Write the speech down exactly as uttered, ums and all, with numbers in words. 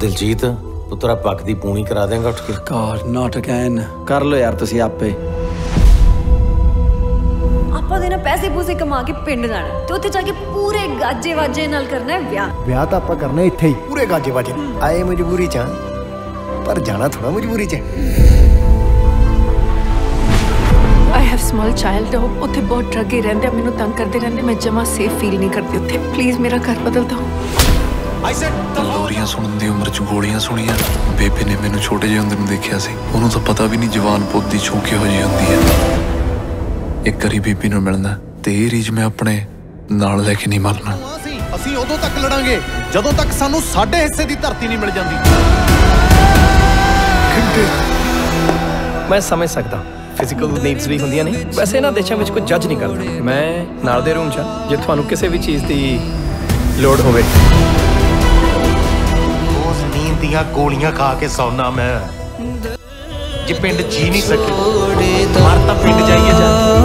दिलजीत पुत्रा पक दी पूनी करा देंगा उठ के। God, not again। कर लो यार तुसी आपे। ਆਪਾਂ ਦੇ ਨਾ ਪੈਸੇ ਪੂਸੇ ਕਮਾ ਕੇ ਪਿੰਡ ਜਾਣਾ ਤੇ ਉੱਥੇ ਜਾ ਕੇ ਪੂਰੇ ਗਾਜੇ ਵਾਜੇ ਨਾਲ ਕਰਨਾ ਹੈ ਵਿਆਹ। ਵਿਆਹ ਤਾਂ ਆਪਾਂ ਕਰਨਾ ਇੱਥੇ ਹੀ ਪੂਰੇ ਗਾਜੇ ਵਾਜੇ। ਆਏ ਮਜਬੂਰੀ ਚ ਪਰ ਜਾਣਾ ਥੋੜਾ ਮਜਬੂਰੀ ਚ। I have small child। ਉੱਥੇ ਬਹੁਤ ਡਰਗੇ ਰਹਿੰਦੇ ਆ, ਮੈਨੂੰ ਤੰਗ ਕਰਦੇ ਰਹਿੰਦੇ, ਮੈਂ ਜਮਾ ਸੇਫ ਫੀਲ ਨਹੀਂ ਕਰਦੀ ਉੱਥੇ। ਪਲੀਜ਼ ਮੇਰਾ ਘਰ ਬਦਲ ਦਿਓ। ਲੋਰੀਆਂ ਸੁਣਨ ਦੀ ਉਮਰ ਚ ਗੋਲੀਆਂ ਸੁਣੀਆਂ। ਬੇਬੇ ਨੇ ਮੈਨੂੰ ਛੋਟੇ ਜਿਹੇ ਹੁੰਦੇ ਨੂੰ ਦੇਖਿਆ ਸੀ, ਉਹਨੂੰ ਤਾਂ ਪਤਾ ਵੀ ਨਹੀਂ ਜਵਾਨ ਪੁੱਤ ਦੀ ਛੂਹ ਕਿਹੋ ਜਿਹੀ ਹੁੰਦੀ ਹੈ। ਇੱਕ ਵਾਰੀ ਬੀਬੀ ਨੂੰ ਮਿਲਣਾ ਤੇ ਇਹ ਰੀਜ ਮੈਂ ਆਪਣੇ ਨਾਲ ਲੈ ਕੇ ਨਹੀਂ ਮਰਨਾ। ਅਸੀਂ ਉਦੋਂ ਤੱਕ ਲੜਾਂਗੇ ਜਦੋਂ ਤੱਕ ਸਾਨੂੰ ਸਾਡੇ ਹਿੱਸੇ ਦੀ ਧਰਤੀ ਨਹੀਂ ਮਿਲ ਜਾਂਦੀ। ਮੈਂ ਸਮਝ ਸਕਦਾ ਫਿਜ਼ੀਕਲ ਨੀਡਸ ਵੀ ਹੁੰਦੀਆਂ ਨੇ, ਵੈਸੇ ਇਹਨਾਂ ਦੇਸ਼ਾਂ ਵਿੱਚ ਕੋਈ ਜੱਜ ਨਹੀਂ ਕਰਦਾ। ਮੈਂ ਨਾਲ ਦੇ ਰੂਮ 'ਚ ਜੇ ਤੁਹਾਨੂੰ ਕਿਸੇ ਵੀ ਚੀਜ਼ ਦੀ ਲੋੜ ਹੋਵੇ। ਉਸ ਨੀਂਦ ਦੀਆਂ ਗੋਲੀਆਂ ਖਾ ਕੇ ਸੌਣਾ ਮੈਂ। ਜੇ ਪਿੰਡ ਜੀ ਨਹੀਂ ਸਕੇ ਮਰ ਤਾਂ ਪਿੰਡ ਜਾਈਏ ਜਾ।